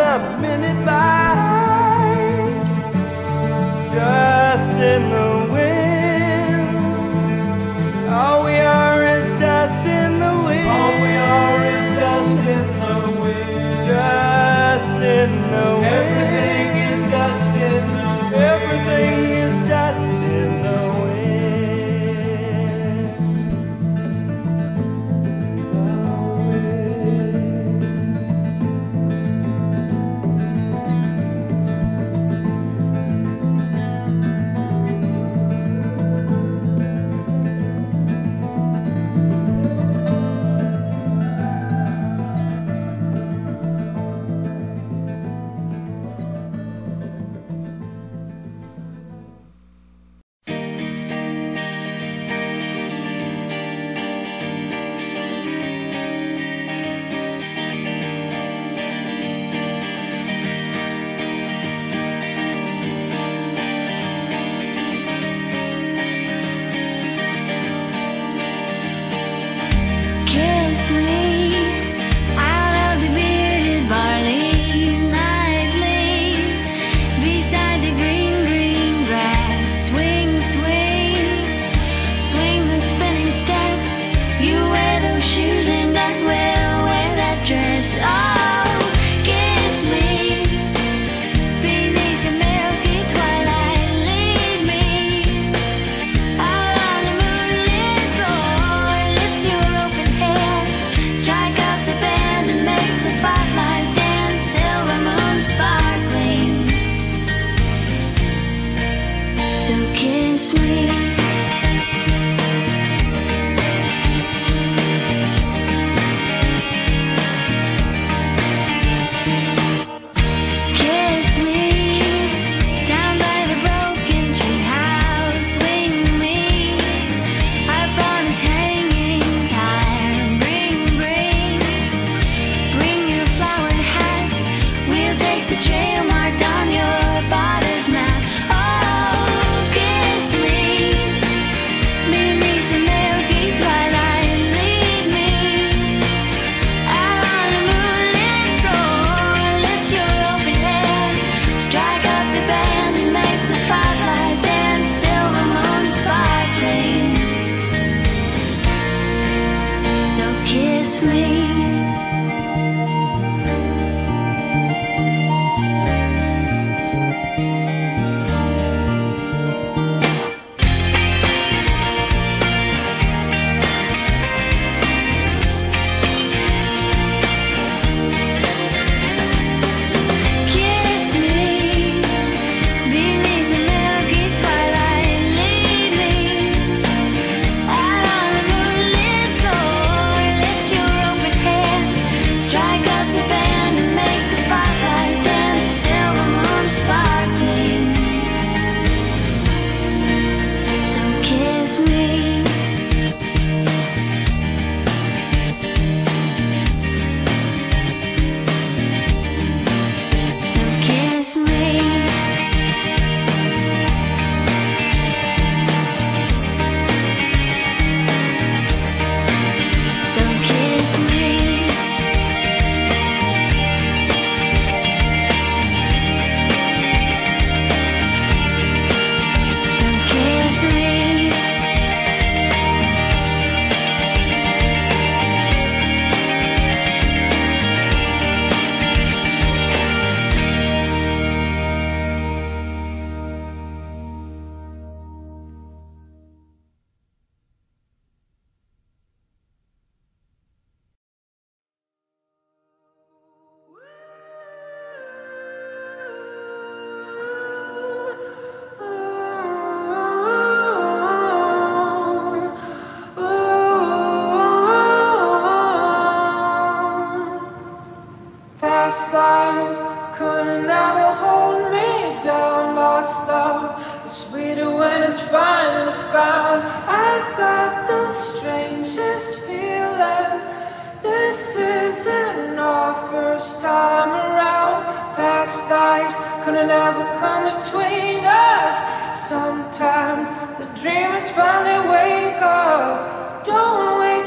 minute by, dust in the wind. All we are is dust in the wind. All we are is dust in the wind. Dust in the wind. Everything is dust in the wind. Everything is dust in the wind.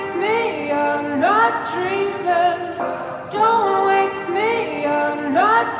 dreaming. Don't wake me, I'm not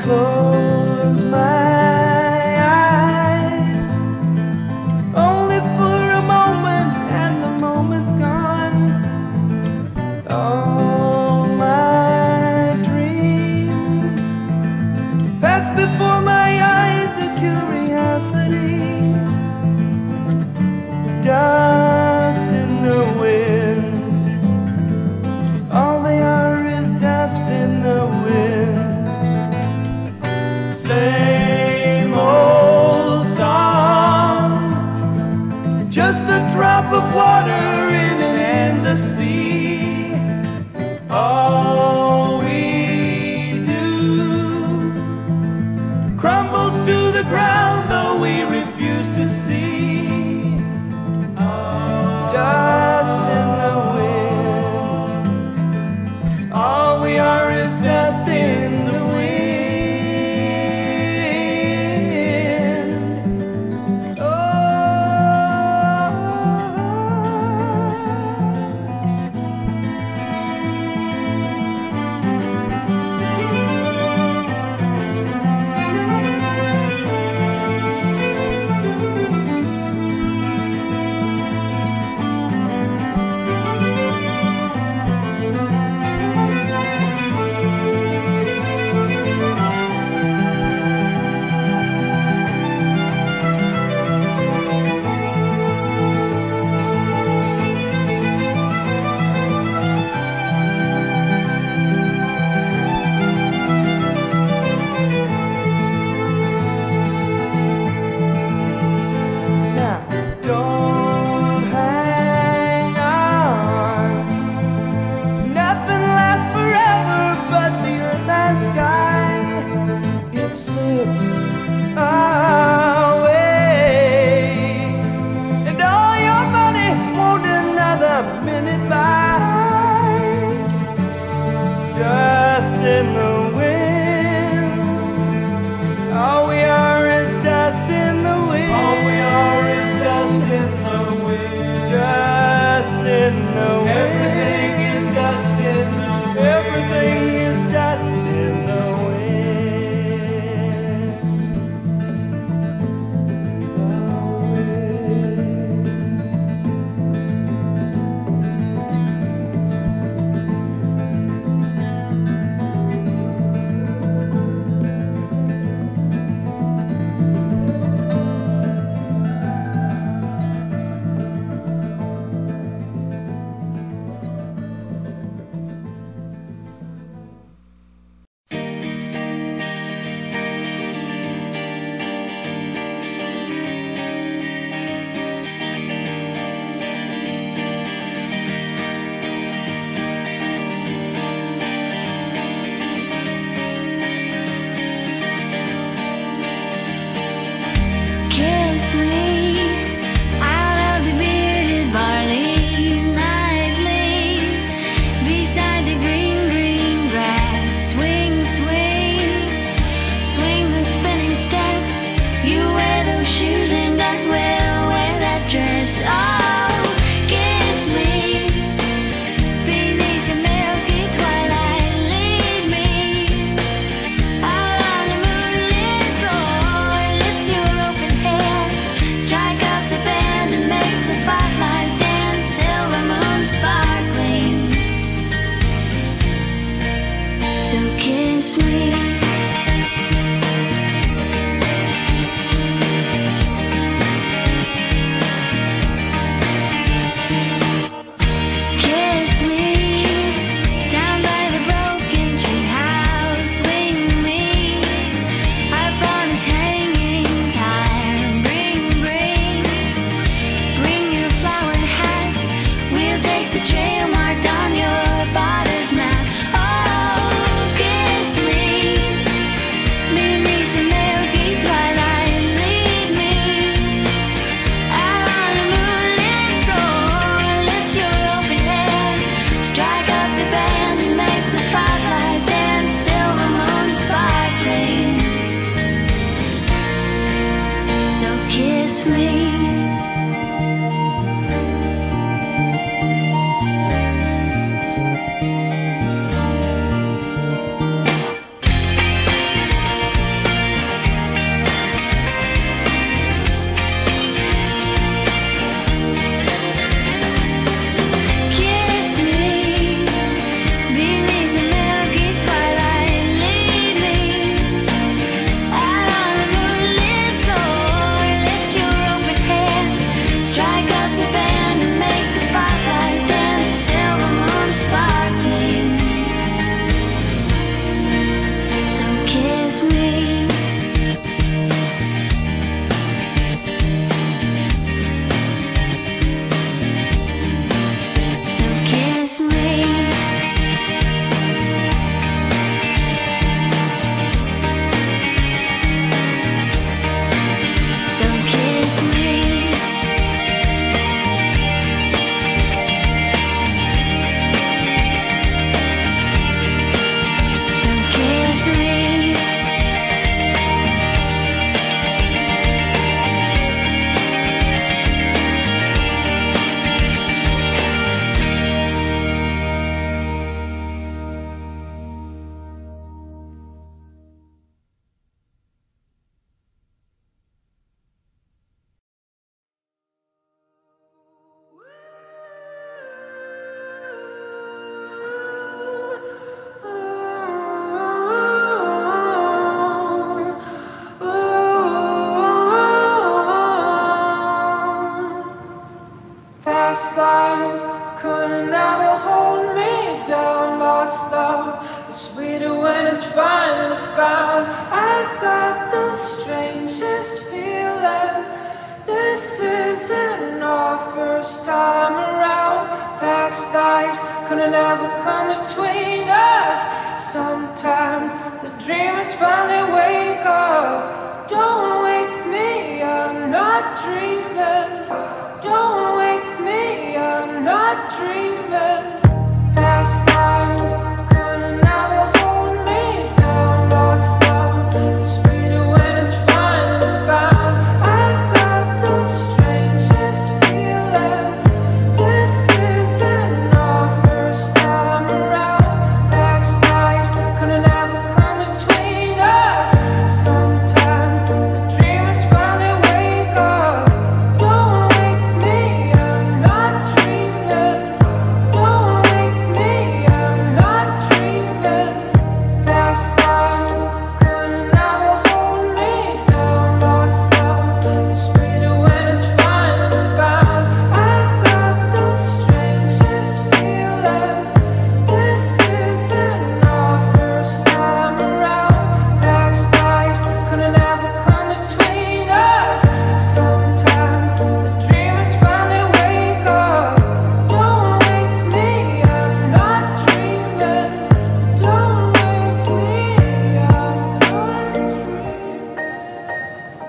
close my eyes, only for a moment, and the moment's gone. All my dreams pass before my eyes, a curiosity, dust in the wind. All they are is dust in the wind. Same old song, just a drop of water in an endless sea. All we do crumbles to the ground, though we refuse to see. Dust in the wind. All we are is dust in the wind. Dust in the wind. All we are is dust in the wind. All we are is dust in the wind. Dust in the wind. Everything is dust in the wind. Everything is dust in the Trail marked on your father's map. Oh, kiss me. sweeter when it's finally found. I got the strangest feeling. This isn't our first time around. Past lives couldn't ever come between us. Sometimes the dreamers finally wake up. Don't wake me, I'm not dreaming. Don't wake me, I'm not dreaming. Past lives couldn't ever hold me down. Lost love, sweeter when it's finally found. I got the strangest feeling. This isn't our first time around. Past lives couldn't ever come between us. Sometimes the dreamers finally wake up. Don't wake me, I'm not dreaming. Don't wake me, I'm not dreaming. Past lives couldn't ever hold me down. Lost love, sweeter when it's finally found. I got the strangest feeling. This isn't our first time around. Past lives couldn't ever come between us. Sometimes the dreamers finally wake up. Don't wake me, I'm not dreaming. Don't wake me, I'm not dreaming.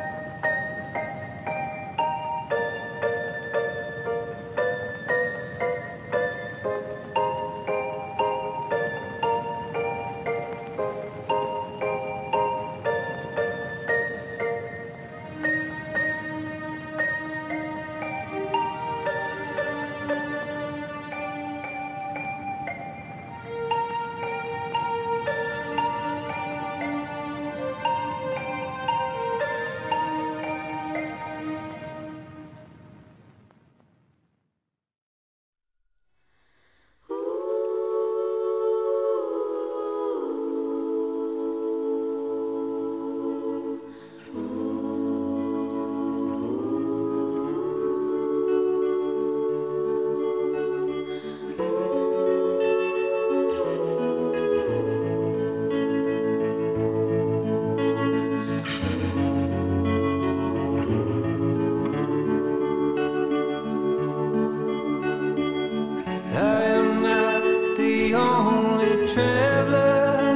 I am not the only traveler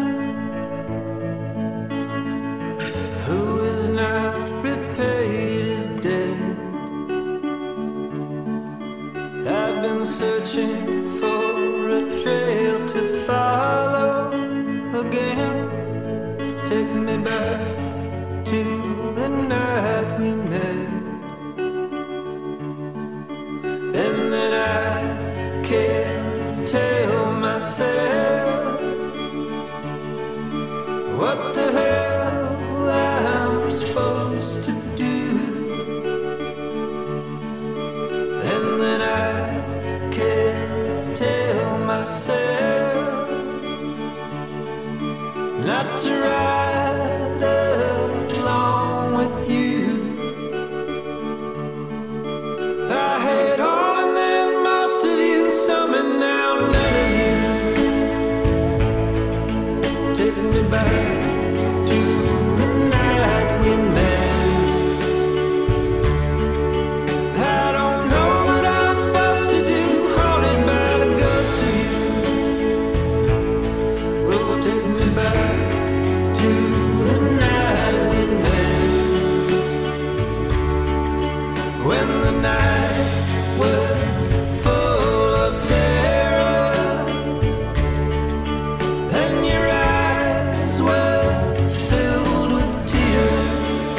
who is not repaid his debt. I've been searching for a trail to follow again. Take me back to the night we met. And then I can't tell myself what the hell I'm supposed to do. And then I can't tell myself not to ride along with you. I had all and then most of you, some and now none of you. Take me back to the night we met. I don't know what I'm supposed to do, haunted by the ghost of you. Oh, take me back to the night we met. When the night was full of terror and your eyes were filled with tears,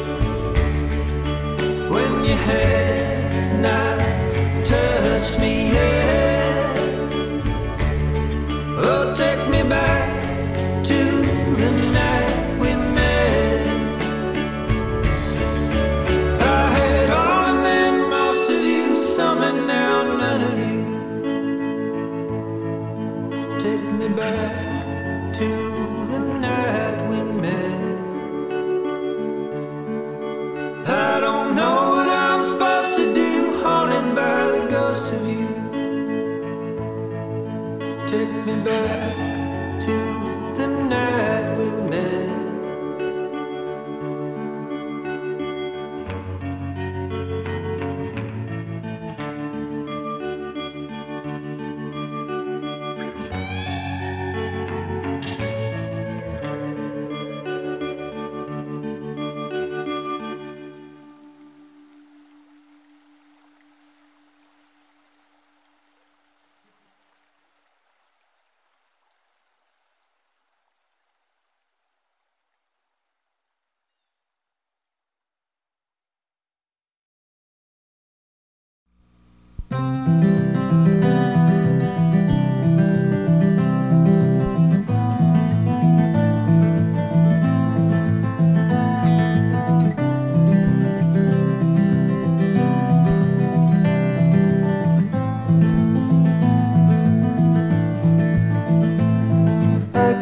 when you had not touched me yet. Oh, take me back to the night we met. I had all and then most of you, some and now none of you. Take me back to the night we met. I don't know what I'm supposed to do, haunted by the ghost of you. Take me back to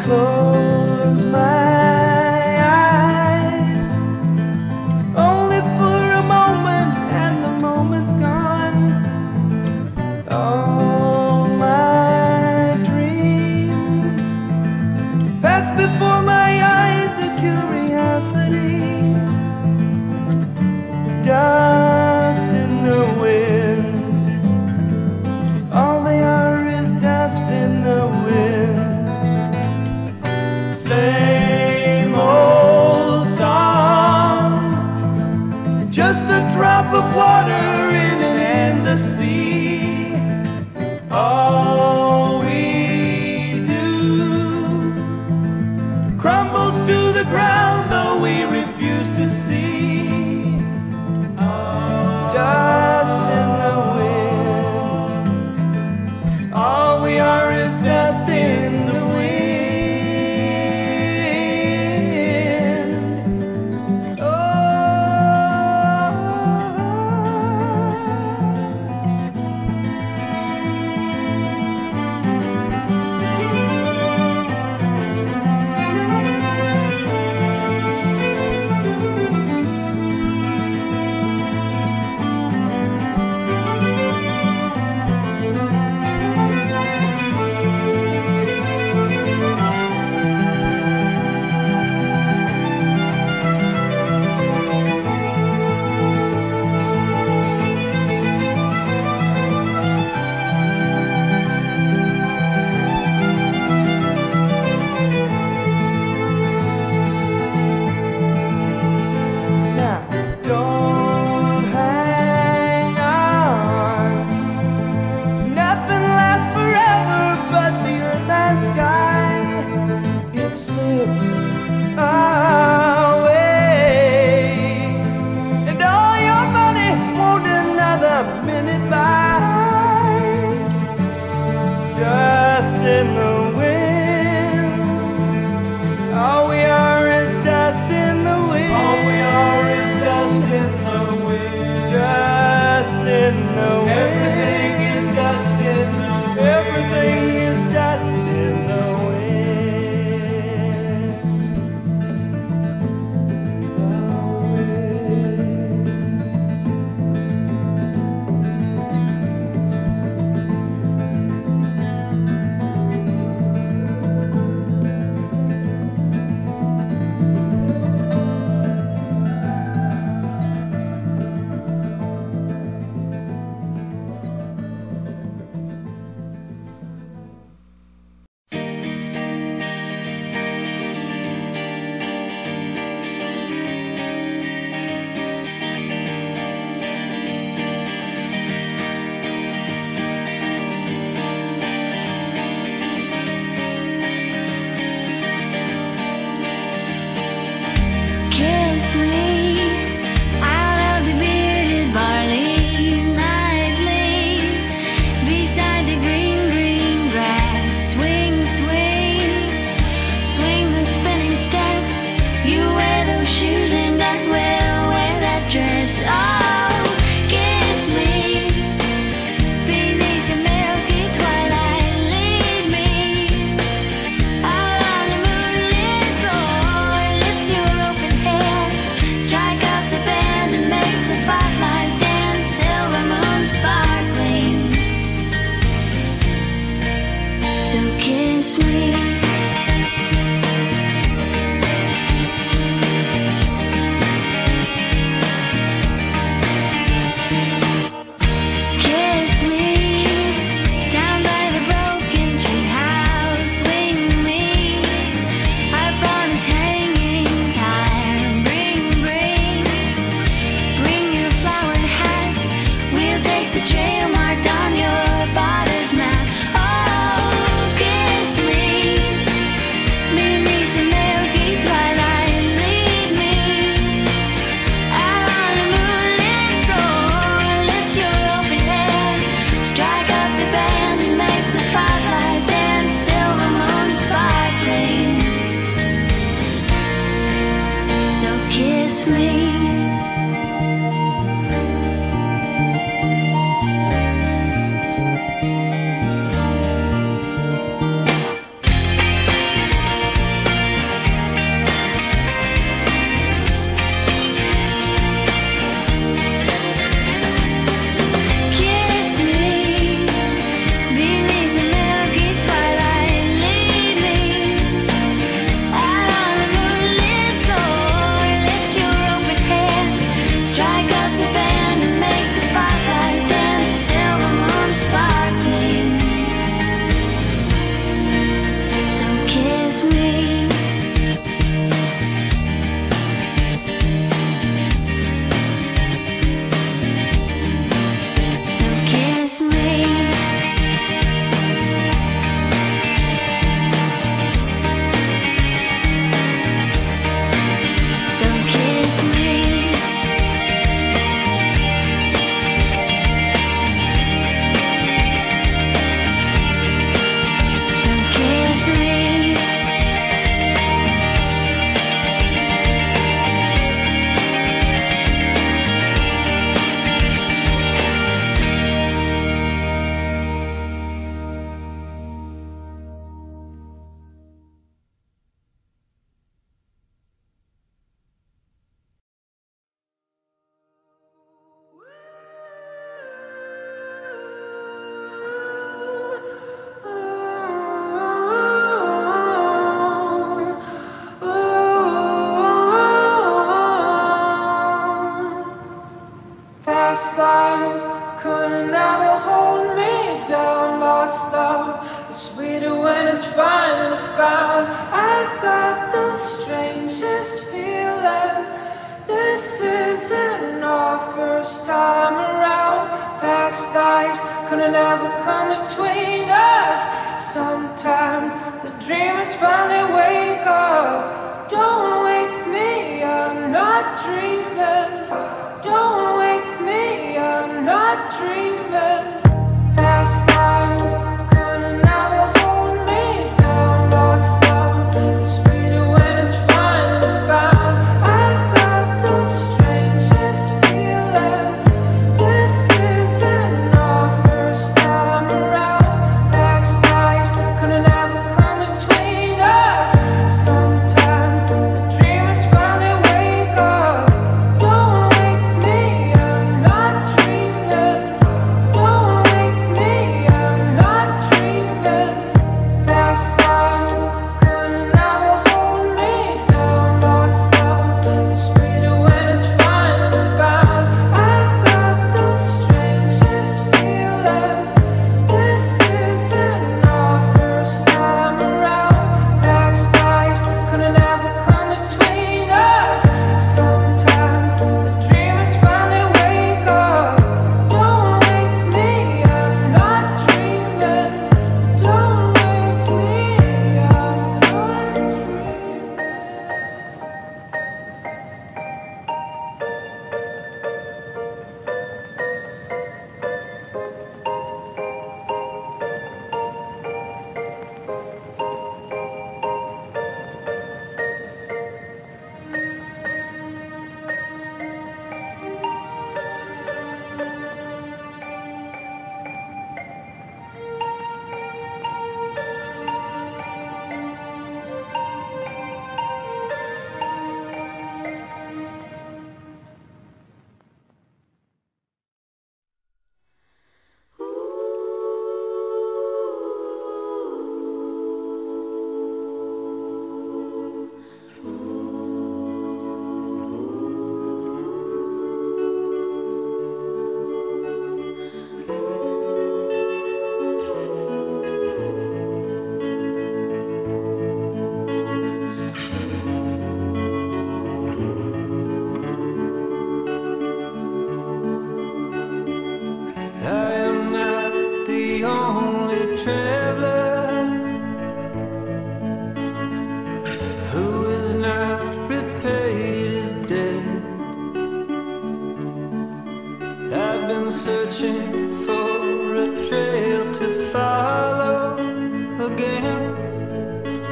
close my eyes, only for a moment, and the moment's gone. All my dreams pass before my eyes, a curiosity, dust in the wind. All they are is dust in the wind. Same old song, just a drop of water in an endless sea. All we do crumbles to the ground, though we refuse to see. Dust in the wind. All we are is dust in the wind.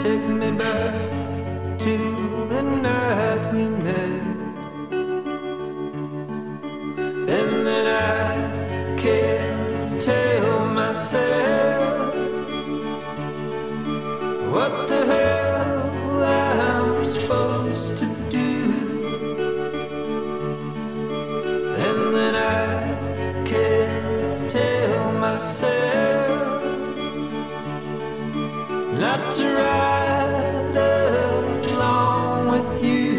take me back to the night we met. And then I can't tell myself what the hell I'm supposed to do. And then I can't tell myself not to ride along with you.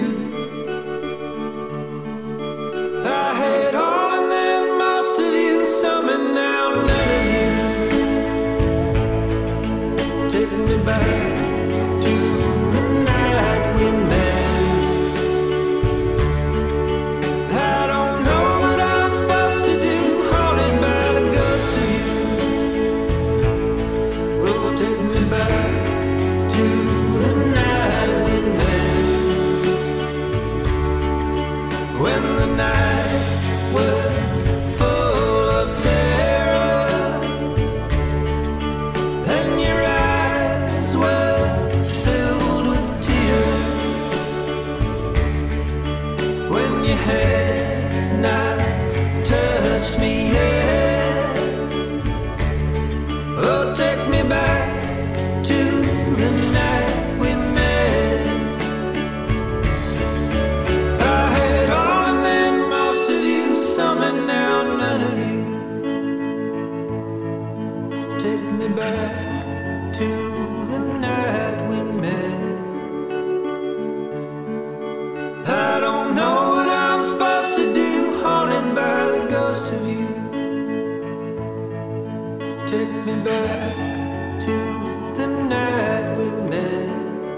I had all and then most of you, some and now none of you. Take me back to the night we met. I don't know what I'm supposed to do, haunted by the ghost of you. Oh, take me back to the night we met. When the night was full of terror and your eyes were filled with tears. When your hand not touched me yet. Oh, take me back to the night we met. I had all and then most of you, some and now none of you. Take me back to the night we met. I don't know what I'm supposed to do, haunted by the ghost of you. Take me back to the night we met.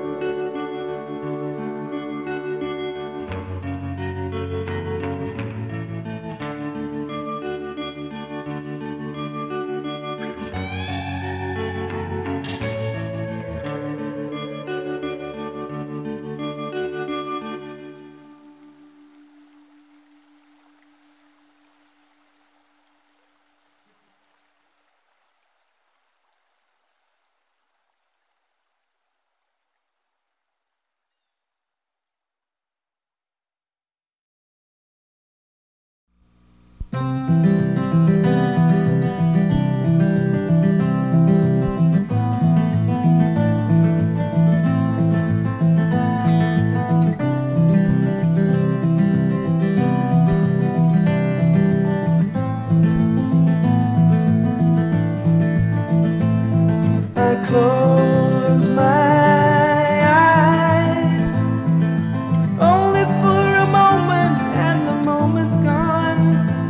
I close my eyes only for a moment, and the moment's gone.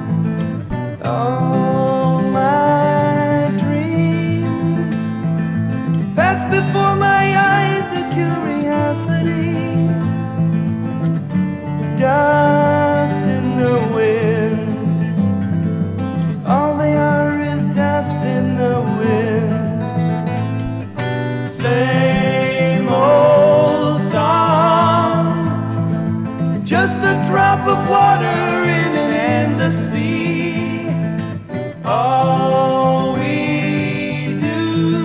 All my dreams pass before my eyes, a curiosity, dust in the wind. All they are is dust in the wind. Same old song, just a drop of water in an endless sea. All we do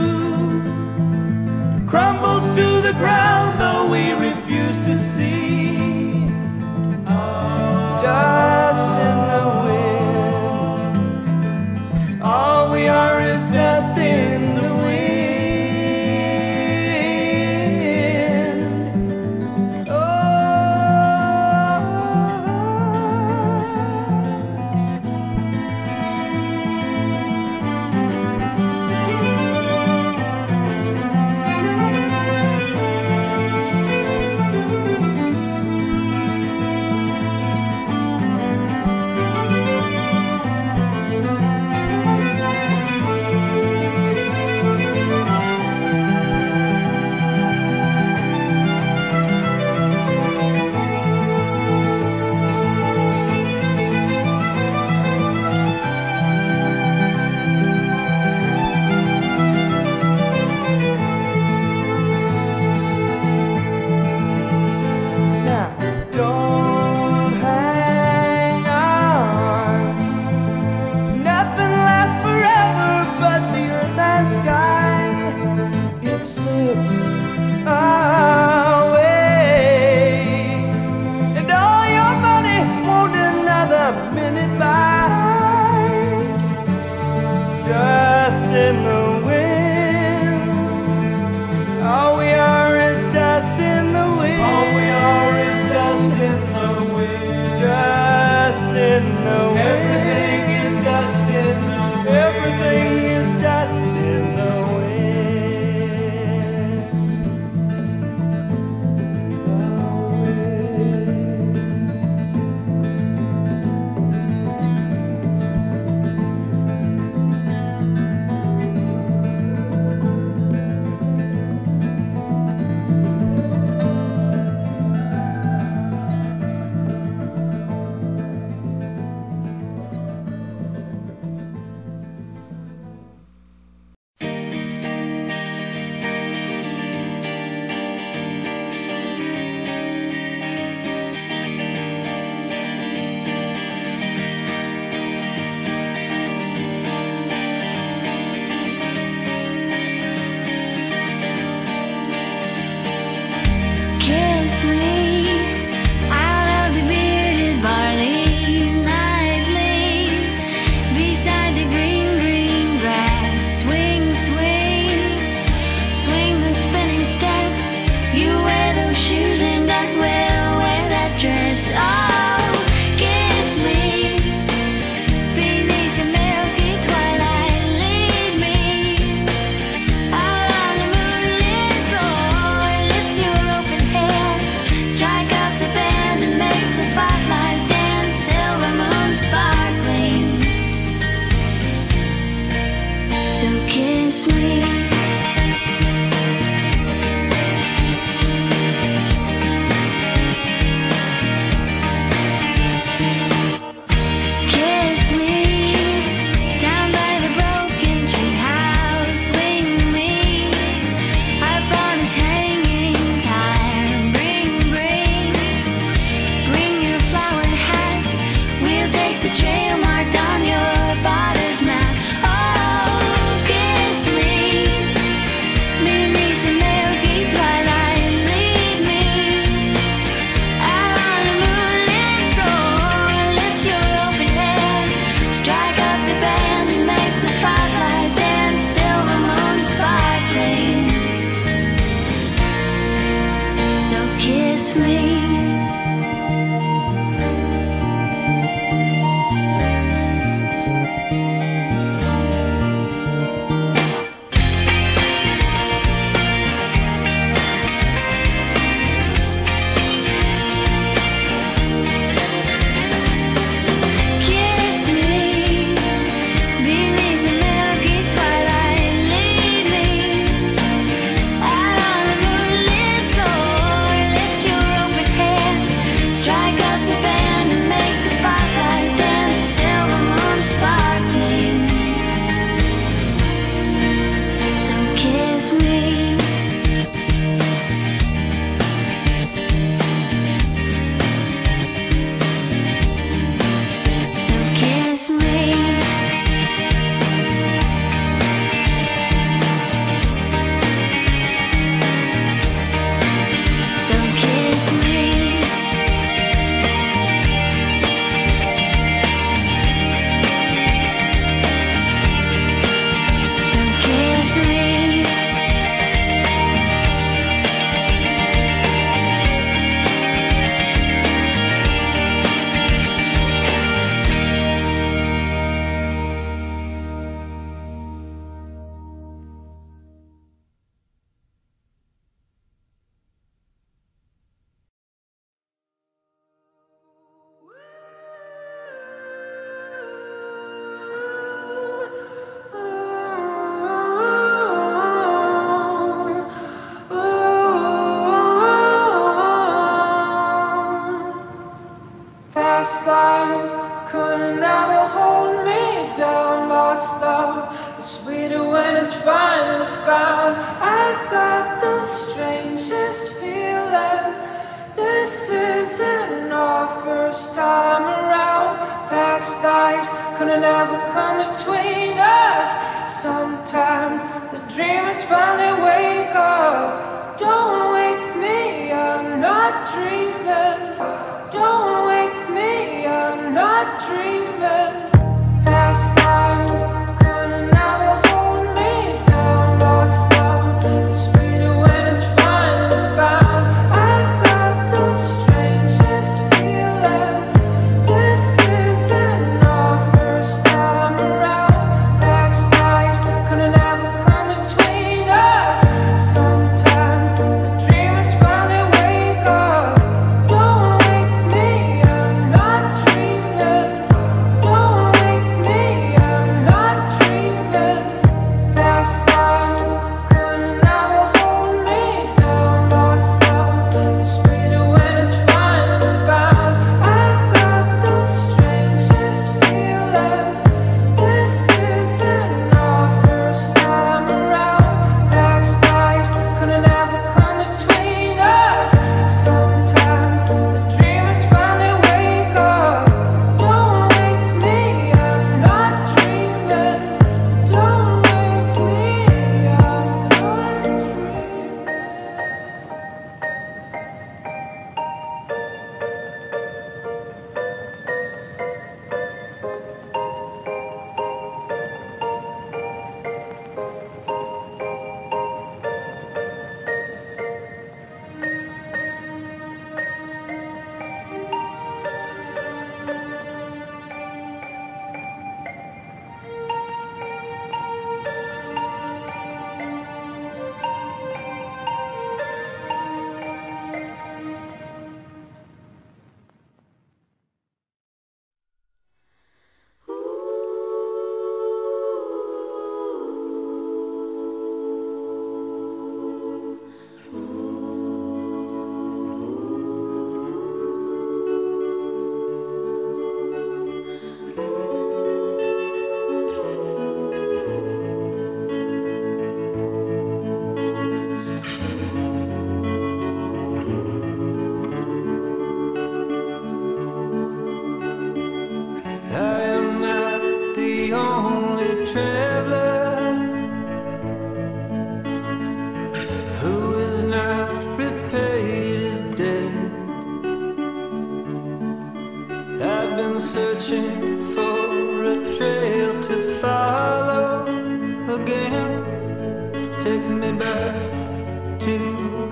crumbles to the ground, though we refuse to see. Dust in the wind. All we are is dust in the wind. Out on the moonlit floor, lift your open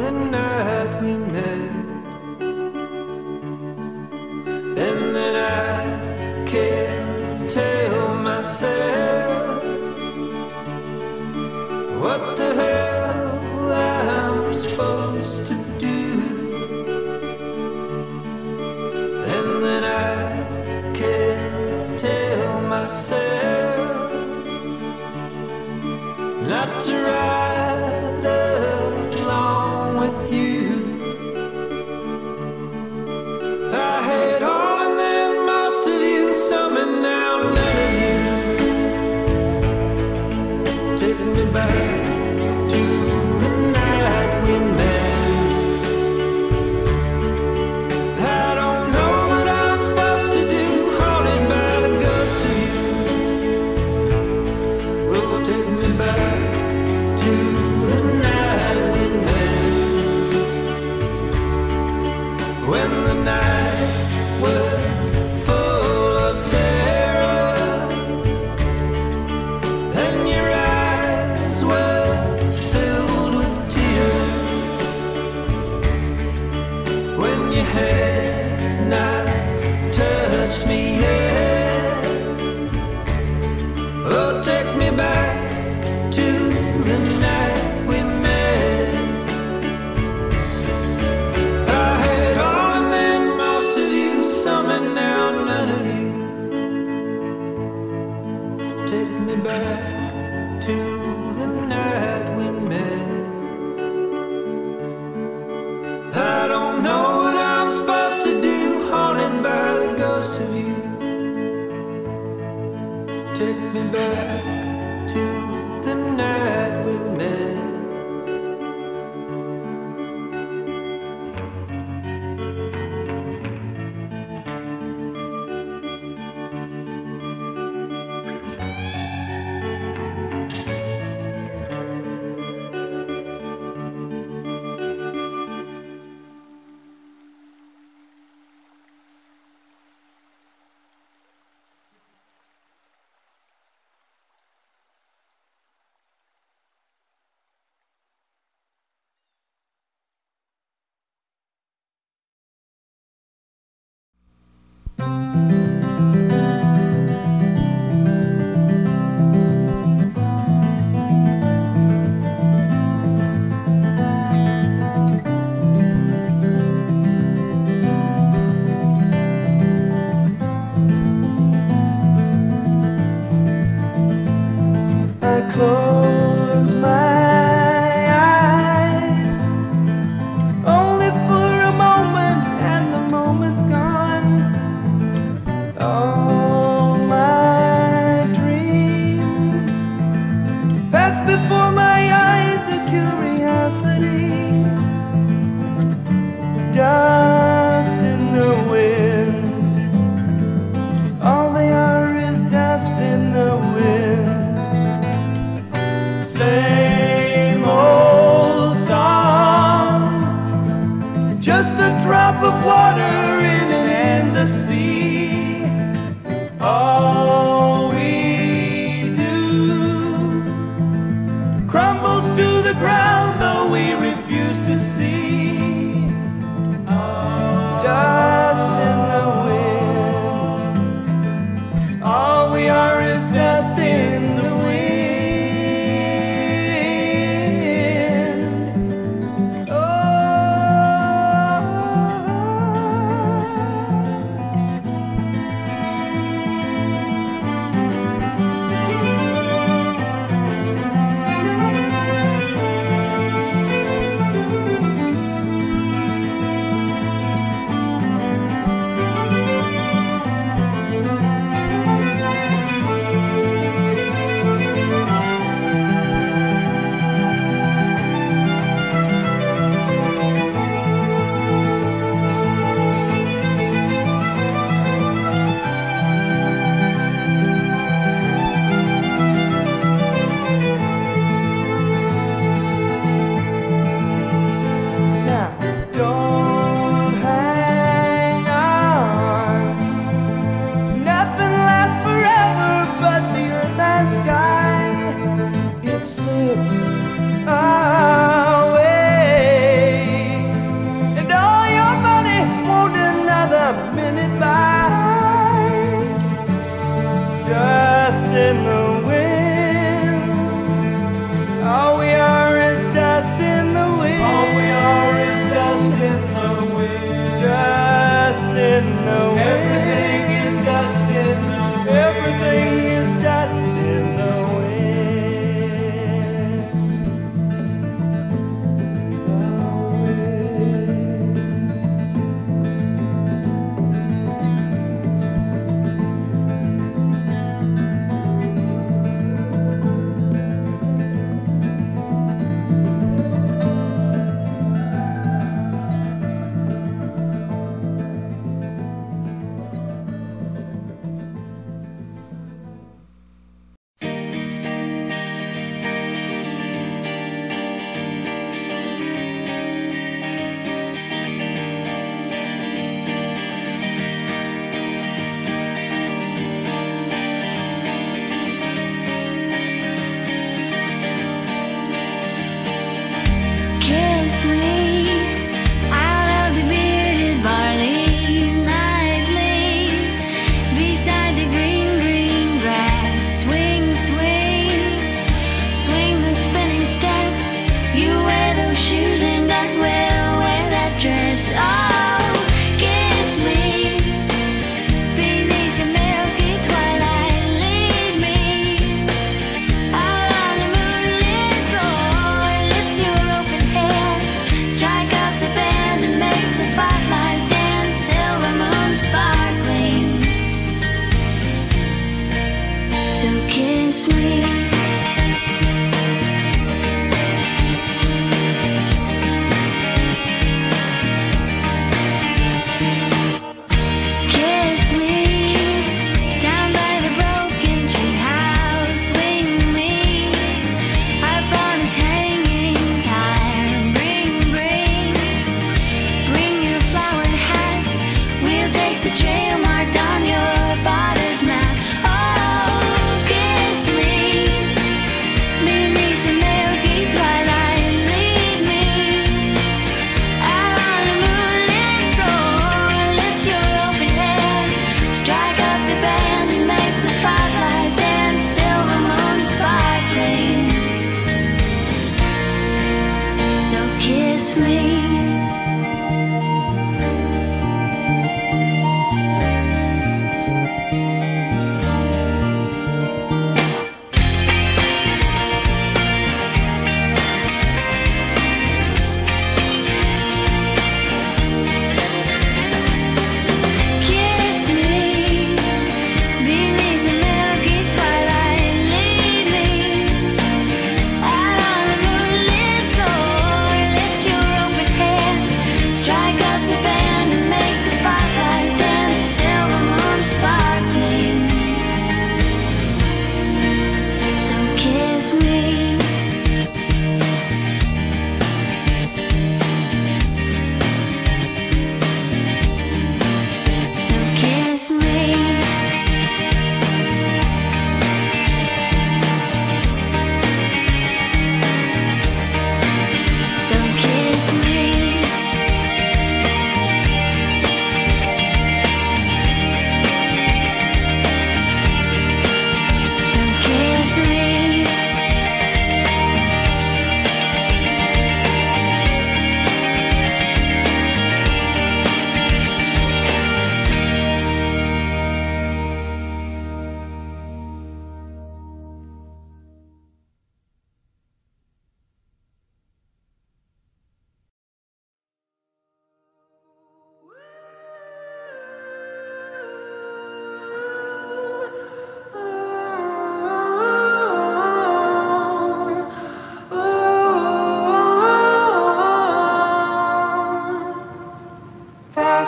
the night we met. And then I can't tell myself what the hell I'm supposed to do. And then I can't tell myself not to ride along with you. I had all and then most of you, some and now none of you. Taking me back to the night we met. I don't know what I'm supposed to do, haunted by the ghost of you. Oh, take me back to the night we met. When the night was full of terror and your eyes were filled with tears. When you had not touched me yet. Oh, take me back to the night we met. I had all and then most of you, some and now none of you. Take me back to the night we met. I don't know what I'm supposed to do, haunted by the ghost of you. Take me back to the night we met. I close my eyes only for a moment, and the moment's gone. All my dreams pass before my eyes, a curiosity, dust in the wind. All they are is dust in the wind. Same old song, just a drop of water in an endless sea. All we do crumbles to the ground, though we refuse to see. Dust in the wind. All we are is dust in the wind.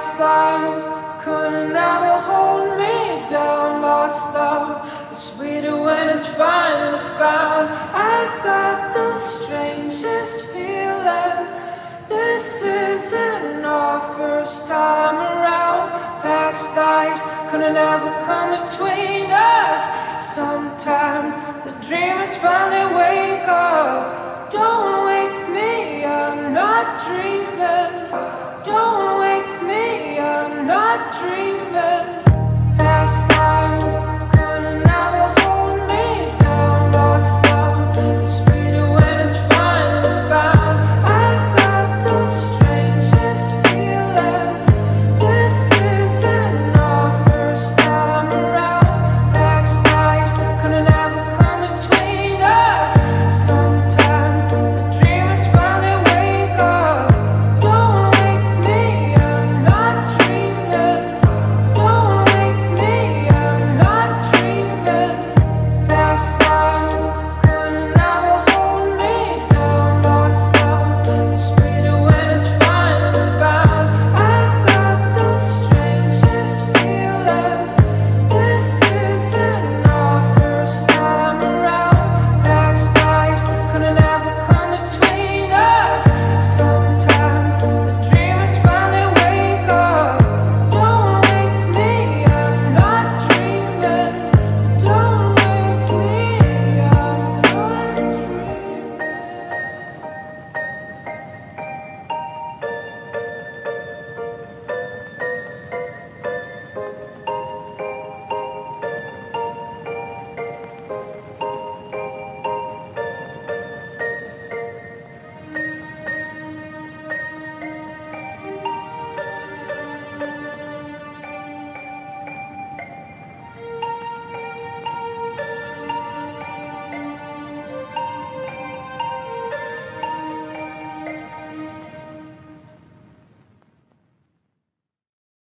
past lives couldn't ever hold me down. Lost love is sweeter when it's finally found. I got the strangest feeling. This isn't our first time around. Past lives couldn't ever come between us. Sometimes the dreamers finally wake up. Don't wake me, I'm not dreaming.